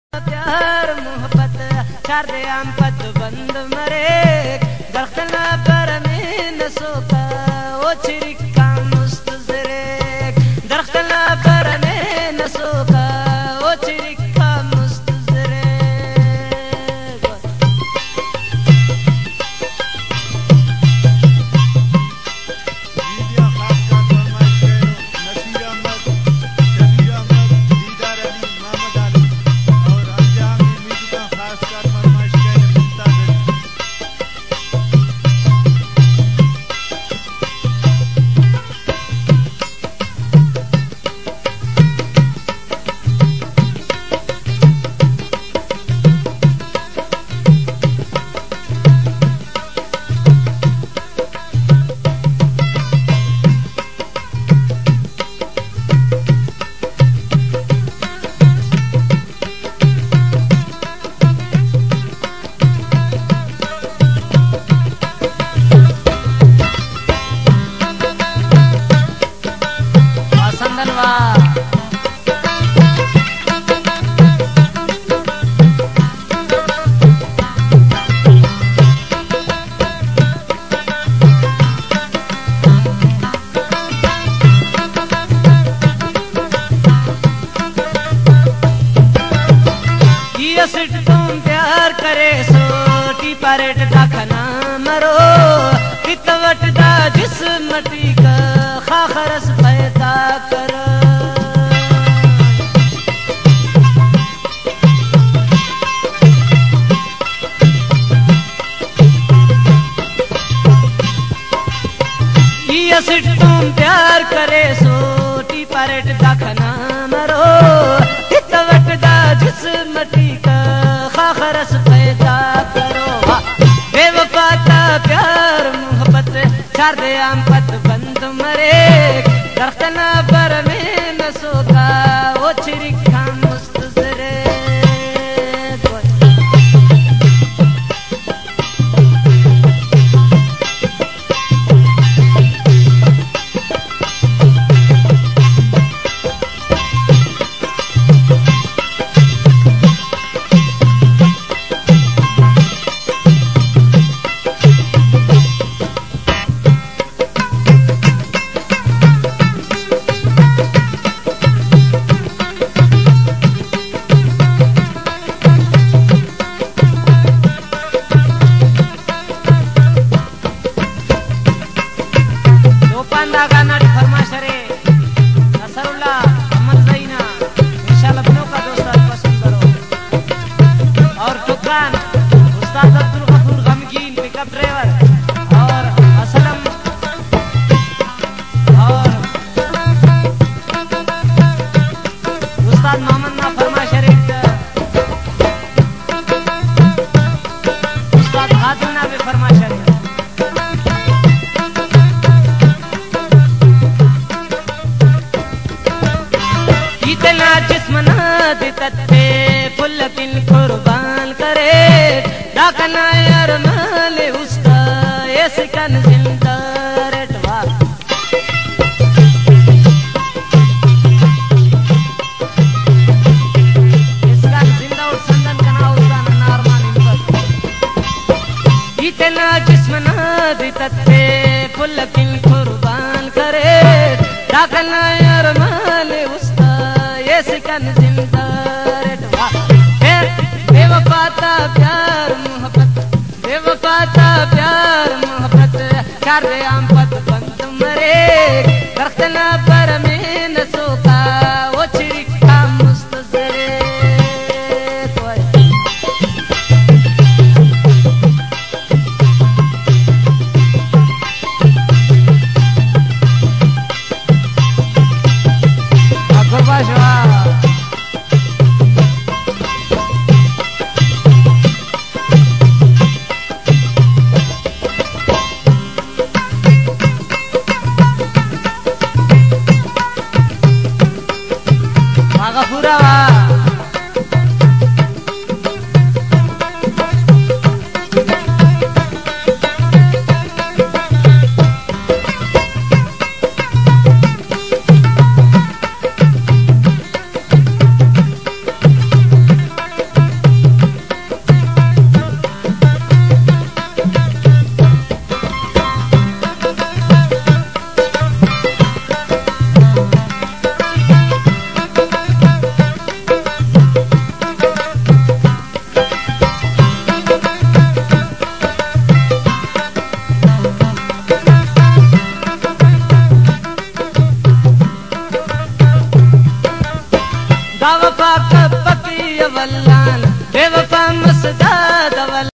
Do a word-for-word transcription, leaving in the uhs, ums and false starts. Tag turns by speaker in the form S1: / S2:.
S1: प्यार मोहब्बत चारे आम पत बंद मरे दरख्तना पर में नसोका ओ चिरिका मुस्तजरे दरख्तना पर में नसोका ओ चिरिका मुस्तजरे तुम प्यार करे सोटी परेट दाखना मरो कितवट दा जिस मटी का खाखरस पैदा करो ये सिट तुम प्यार करे सोटी परेट दाखना मरो कितवट दा जिस मटी का खाखरस पैदा करो बेवफाता प्यार मोहब्बत चार दे आम पत बंद मरे दरख्तना पर में नसोका ओ चिरिका मुस्तजरे कुर्बान करे डाकना यार माले उसका ऐसे कन जिंदा रेटवा इसका जिंदा और संदन कना उसका नारमान इनका इतना जिस्म ना दितते फुलकिन कुर्बान करे डाकना यार माले उसका ऐसे कन जिंदा बेवफाता प्यार मोहब्बत बेवफाता प्यार मोहब्बत चार दे आम पत बंद मरे दरख्तना पर में नसोका ओ चिरिका मुस्तजरे अल्लाह